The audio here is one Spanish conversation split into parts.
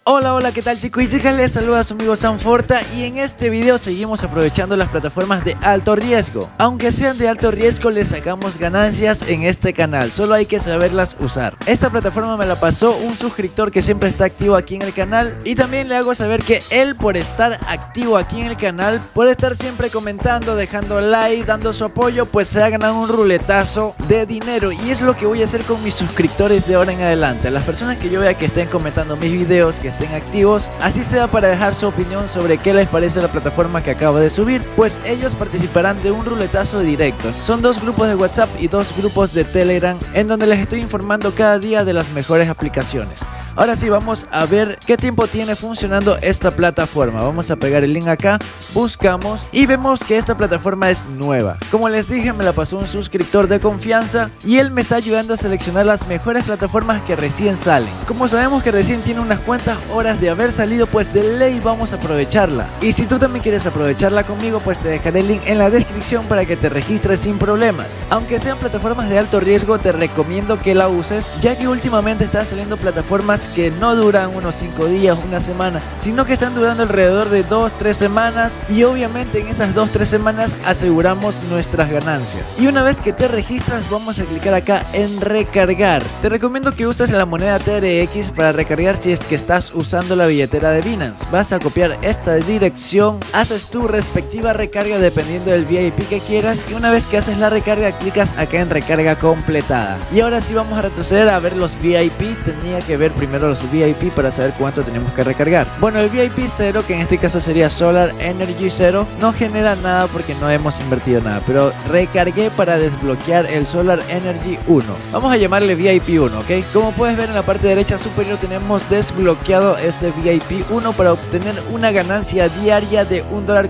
Hola, hola, ¿qué tal chicos y chicas? Les saluda a su amigo Sanforta y en este video seguimos aprovechando las plataformas de alto riesgo. Aunque sean de alto riesgo, les sacamos ganancias en este canal, solo hay que saberlas usar. Esta plataforma me la pasó un suscriptor que siempre está activo aquí en el canal y también le hago saber que él, por estar activo aquí en el canal, por estar siempre comentando, dejando like, dando su apoyo, pues se ha ganado un ruletazo de dinero y es lo que voy a hacer con mis suscriptores de ahora en adelante. A las personas que yo vea que estén comentando mis videos, que estén activos, así sea para dejar su opinión sobre qué les parece la plataforma que acabo de subir, pues ellos participarán de un ruletazo directo. Son dos grupos de WhatsApp y dos grupos de Telegram en donde les estoy informando cada día de las mejores aplicaciones. Ahora sí, vamos a ver qué tiempo tiene funcionando esta plataforma. Vamos a pegar el link acá, buscamos y vemos que esta plataforma es nueva. Como les dije, me la pasó un suscriptor de confianza y él me está ayudando a seleccionar las mejores plataformas que recién salen. Como sabemos que recién tiene unas cuantas horas de haber salido, pues de ley vamos a aprovecharla. Y si tú también quieres aprovecharla conmigo, pues te dejaré el link en la descripción para que te registres sin problemas. Aunque sean plataformas de alto riesgo, te recomiendo que la uses, ya que últimamente están saliendo plataformas que no duran unos 5 días, una semana, sino que están durando alrededor de 2-3 semanas y obviamente en esas 2-3 semanas aseguramos nuestras ganancias. Y una vez que te registras, vamos a clicar acá en recargar. Te recomiendo que uses la moneda TRX para recargar si es que estás usando la billetera de Binance. Vas a copiar esta dirección, haces tu respectiva recarga dependiendo del VIP que quieras y una vez que haces la recarga, clicas acá en recarga completada. Y ahora sí vamos a retroceder a ver los VIP. Tenía que ver primero los VIP para saber cuánto tenemos que recargar. Bueno, el VIP 0, que en este caso sería Solar Energy 0, no genera nada porque no hemos invertido nada, pero recargué para desbloquear el Solar Energy 1. Vamos a llamarle VIP 1, ¿ok? Como puedes ver en la parte derecha superior tenemos desbloqueado este VIP 1 para obtener una ganancia diaria de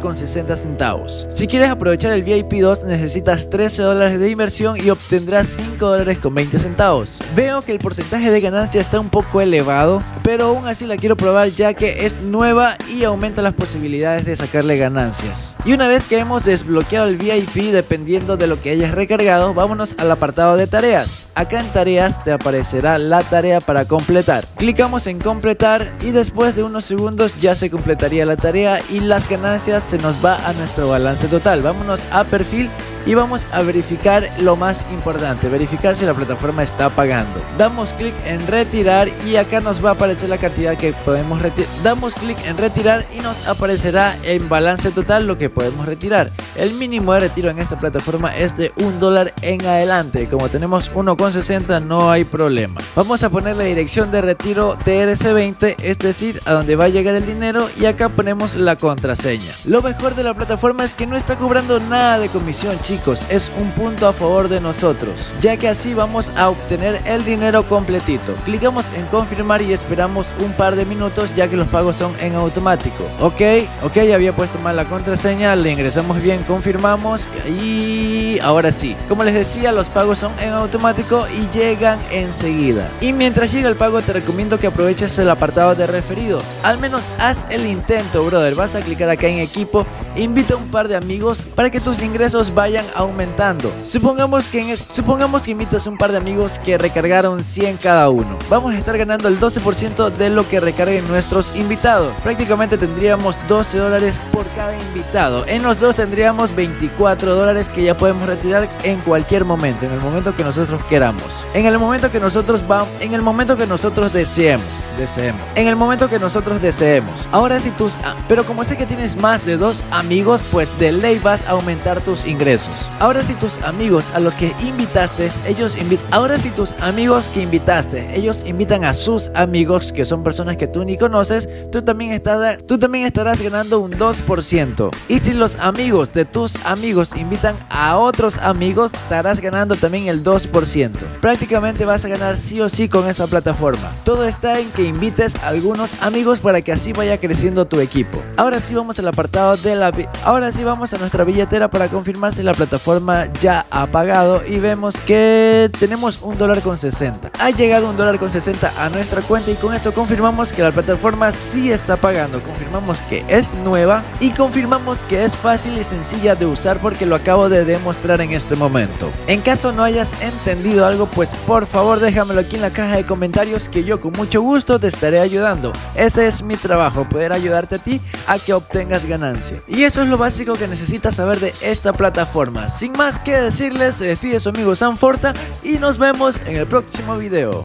$1.60. Si quieres aprovechar el VIP 2 necesitas $13 de inversión y obtendrás $5.20. Veo que el porcentaje de ganancia está un poco elevado, pero aún así la quiero probar ya que es nueva y aumenta las posibilidades de sacarle ganancias. Y una vez que hemos desbloqueado el VIP, dependiendo de lo que hayas recargado, vámonos al apartado de tareas. Acá en tareas te aparecerá la tarea para completar. Clicamos en completar y después de unos segundos ya se completaría la tarea y las ganancias se nos va a nuestro balance total. Vámonos a perfil y vamos a verificar lo más importante, verificar si la plataforma está pagando. Damos clic en retirar y acá nos va a aparecer la cantidad que podemos retirar. Damos clic en retirar y nos aparecerá en balance total lo que podemos retirar. El mínimo de retiro en esta plataforma es de $1 en adelante. Como tenemos 1,60 no hay problema. Vamos a poner la dirección de retiro TRC20, es decir, a donde va a llegar el dinero, y acá ponemos la contraseña. Lo mejor de la plataforma es que no está cobrando nada de comisión, chicos, es un punto a favor de nosotros, ya que así vamos a obtener el dinero completito. Clicamos en confirmar y esperamos un par de minutos ya que los pagos son en automático. Ok, había puesto mal la contraseña, le ingresamos bien, confirmamos y ahora sí. Como les decía, los pagos son en automático y llegan enseguida. Y mientras llega el pago te recomiendo que aproveches el apartado de referidos. Al menos haz el intento, brother. Vas a clicar acá en equipo, invita a un par de amigos para que tus ingresos vayan aumentando. Supongamos que invitas a un par de amigos que recargaron 100 cada uno. Vamos a estar ganando el 12% de lo que recarguen nuestros invitados. Prácticamente tendríamos $12 por cada invitado. En los dos tendríamos $24 que ya podemos retirar en cualquier momento, en el momento que nosotros queramos, en el momento que nosotros deseemos. Ahora si pero como sé que tienes más de 2 amigos, pues de ley vas a aumentar tus ingresos. Ahora si tus amigos a los que invitaste, ellos invitan a sus amigos, que son personas que tú ni conoces, tú también estarás ganando un 2%. Y si los amigos de tus amigos invitan a otros amigos, estarás ganando también el 2%. Prácticamente vas a ganar sí o sí con esta plataforma. Todo está en que invites a algunos amigos para que así vaya creciendo tu equipo. Ahora sí vamos al apartado de vamos a nuestra billetera para confirmar si la plataforma ya ha pagado y vemos que tenemos $1.60. Ha llegado $1.60 a nuestra cuenta y con esto confirmamos que la plataforma sí está pagando, confirmamos que es nueva y confirmamos que es fácil y sencilla de usar porque lo acabo de demostrar en este momento. En caso no hayas entendido algo, pues por favor déjamelo aquí en la caja de comentarios que yo con mucho gusto te estaré ayudando. Ese es mi trabajo, poder ayudarte a ti a que obtengas ganancia. Y eso es lo básico que necesitas saber de esta plataforma. Sin más que decirles, se despide su amigo Sanforta y nos vemos en el próximo video.